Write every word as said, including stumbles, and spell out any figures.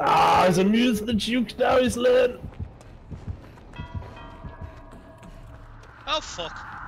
Ah, is amused the Duke now, he's learned. Oh fuck.